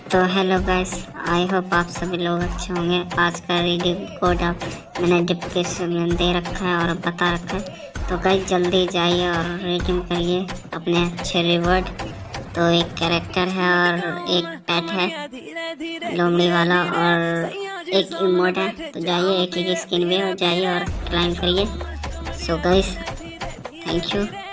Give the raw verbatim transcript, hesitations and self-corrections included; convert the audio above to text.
तो hello guys, I hope आप सभी लोग अच्छे होंगे। आज का रिडीम कोड आप मैंने डिस्क्रिप्शन में दे रखा है और बता रखा है। तो गाइस जल्दी जाइए और रिडीम करिए अपने अच्छे रिवॉर्ड। तो एक कैरेक्टर है और एक पेट है लोमड़ी वाला और एक इमोट है। तो जाइए एक एक स्किन में और जाइए और क्लाइम करिए। So guys thank you.